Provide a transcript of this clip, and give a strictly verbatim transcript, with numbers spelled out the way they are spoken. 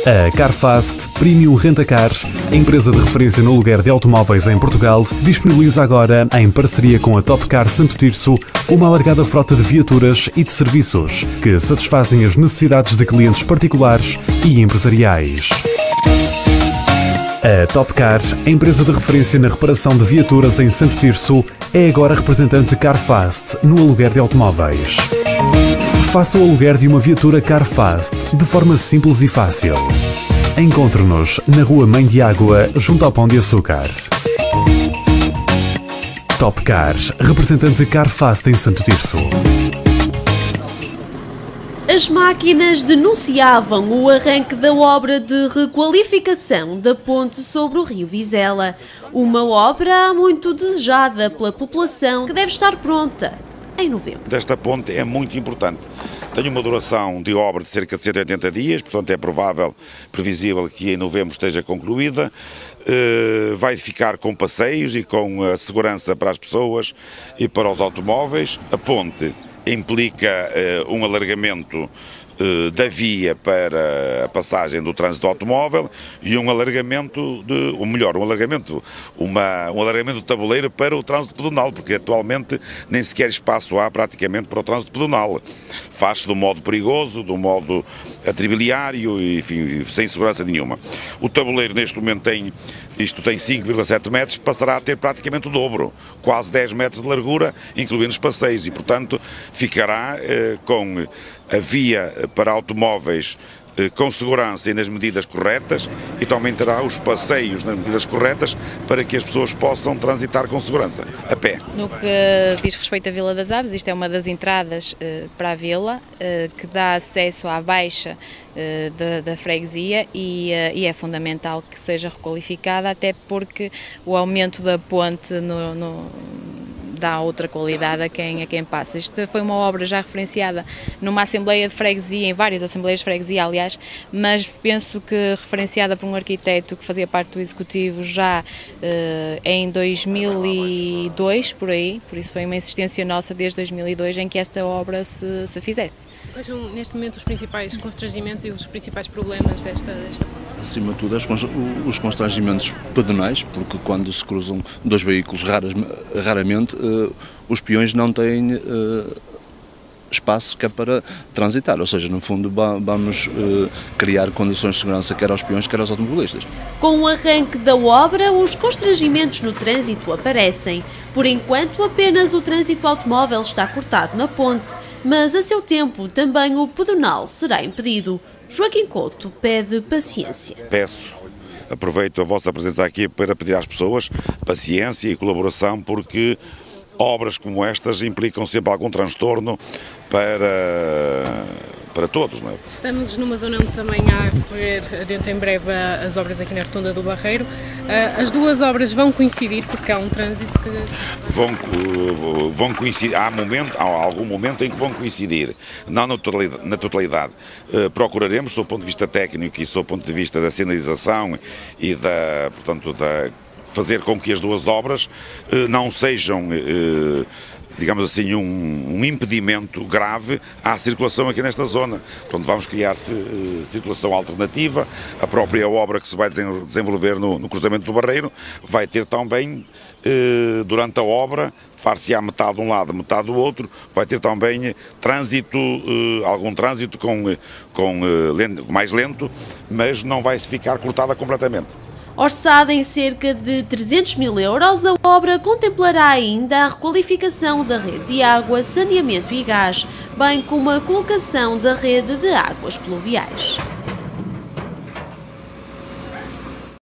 A Carfast Premium Rent-A-Car, empresa de referência no aluguer de automóveis em Portugal, disponibiliza agora, em parceria com a Top Car Santo Tirso, uma alargada frota de viaturas e de serviços que satisfazem as necessidades de clientes particulares e empresariais. A Top Car, empresa de referência na reparação de viaturas em Santo Tirso, é agora representante Carfast no aluguer de automóveis. Faça o aluguer de uma viatura Carfast de forma simples e fácil. Encontre-nos na Rua Mãe de Água, junto ao Pão de Açúcar. Top Car, representante Carfast em Santo Tirso. As máquinas denunciavam o arranque da obra de requalificação da ponte sobre o rio Vizela. Uma obra há muito desejada pela população que deve estar pronta em novembro. Desta ponte é muito importante. Tem uma duração de obra de cerca de cento e oitenta dias, portanto é provável, previsível que em novembro esteja concluída. Uh, vai ficar com passeios e com a segurança para as pessoas e para os automóveis. A ponte implica uh, um alargamento uh, da via para a passagem do trânsito automóvel e um alargamento, de, ou melhor, um alargamento, uma, um alargamento do tabuleiro para o trânsito pedonal, porque atualmente nem sequer espaço há praticamente para o trânsito pedonal. Faz-se do modo perigoso, do modo atribiliário, enfim, sem segurança nenhuma. O tabuleiro neste momento tem, isto tem cinco vírgula sete metros, passará a ter praticamente o dobro, quase dez metros de largura, incluindo os passeios, e portanto ficará eh, com a via para automóveis eh, com segurança e nas medidas corretas, e também terá os passeios nas medidas corretas para que as pessoas possam transitar com segurança, a pé. No que diz respeito à Vila das Aves, isto é uma das entradas eh, para a vila, eh, que dá acesso à baixa eh, da, da freguesia e, eh, e é fundamental que seja requalificada, até porque o aumento da ponte no, no dá outra qualidade a quem, a quem passa. Isto foi uma obra já referenciada numa Assembleia de Freguesia, em várias Assembleias de Freguesia, aliás, mas penso que referenciada por um arquiteto que fazia parte do Executivo já eh, em dois mil e dois, por aí, por isso foi uma insistência nossa desde dois mil e dois em que esta obra se, se fizesse. Quais são, neste momento, os principais constrangimentos e os principais problemas desta, desta... Acima de tudo, os constrangimentos pedonais, porque quando se cruzam dois veículos, raras, raramente, uh, os peões não têm uh, espaço que é para transitar, ou seja, no fundo vamos uh, criar condições de segurança quer aos peões, quer aos automobilistas. Com o arranque da obra, os constrangimentos no trânsito aparecem. Por enquanto, apenas o trânsito automóvel está cortado na ponte, mas a seu tempo também o pedonal será impedido. Joaquim Couto pede paciência. Peço, aproveito a vossa presença aqui para pedir às pessoas paciência e colaboração, porque obras como estas implicam sempre algum transtorno para, para todos, não é? Estamos numa zona onde também há a correr dentro em breve as obras aqui na Rotunda do Barreiro. As duas obras vão coincidir porque há um trânsito que... Vão, vão coincidir, há, momento, há algum momento em que vão coincidir, não na totalidade. Na totalidade. Procuraremos, do ponto de vista técnico e do ponto de vista da sinalização e da, portanto, da fazer com que as duas obras não sejam, digamos assim, um, um impedimento grave à circulação aqui nesta zona. Portanto, vamos criar circulação alternativa. A própria obra que se vai desenvolver no, no cruzamento do Barreiro vai ter também, durante a obra, far-se-á metade de um lado, metade do outro, vai ter também trânsito, algum trânsito com, com, mais lento, mas não vai ficar cortada completamente. Orçada em cerca de trezentos mil euros, a obra contemplará ainda a requalificação da rede de água, saneamento e gás, bem como a colocação da rede de águas pluviais.